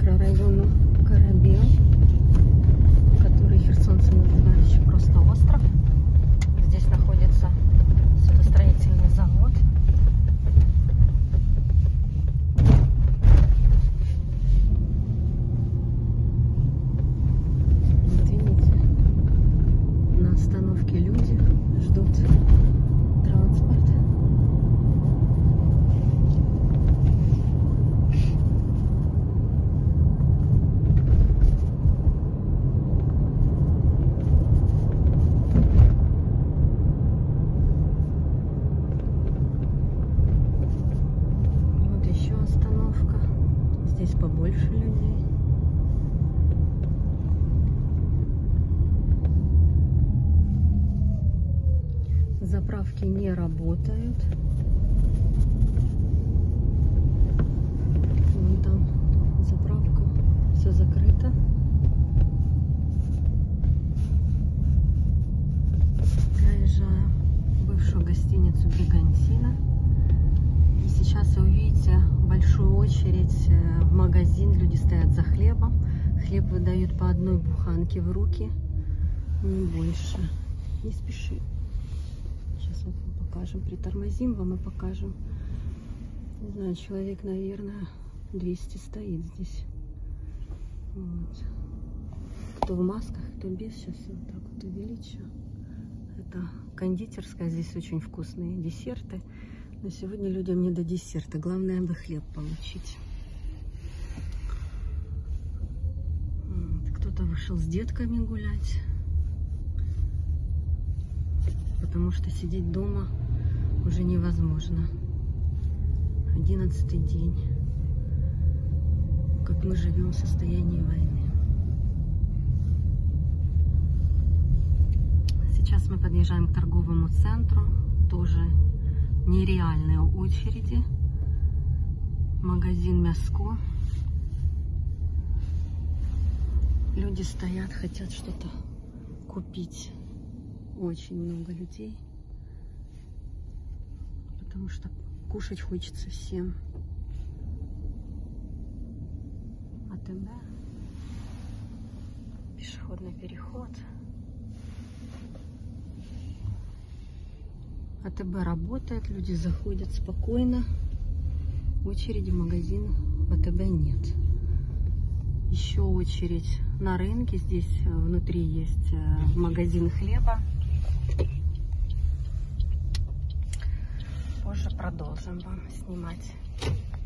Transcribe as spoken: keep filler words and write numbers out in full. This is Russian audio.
микрорайону Корабел, который херсонцы называют еще просто остров. Здесь находится судостроительный завод. Вот видите, на остановке люди ждут транспорт. Остановка. Здесь побольше людей. Заправки не работают. Вон там заправка. Все закрыто. Проезжаю бывшую гостиницу Бригантина. И сейчас вы увидите большую очередь в магазин. Люди стоят за хлебом. Хлеб выдают по одной буханке в руки, не больше. Не спеши. Сейчас вот мы покажем. Притормозим вам и покажем. Не знаю, человек, наверное, двести стоит здесь. Вот. Кто в масках, кто без. Сейчас я вот так вот увеличу. Это кондитерская. Здесь очень вкусные десерты. Но сегодня людям не до десерта. Главное бы хлеб получить. Кто-то вышел с детками гулять. Потому что сидеть дома уже невозможно. Одиннадцатый день. Как мы живем в состоянии войны. Сейчас мы подъезжаем к торговому центру. Тоже нереальные очереди. Магазин Мяско. Люди стоят, хотят что-то купить. Очень много людей. Потому что кушать хочется всем. АТБ. Пешеходный переход. АТБ работает, люди заходят спокойно. Очереди в магазин в АТБ нет. Еще очередь на рынке. здесь внутри есть магазин хлеба. Позже продолжим вам снимать.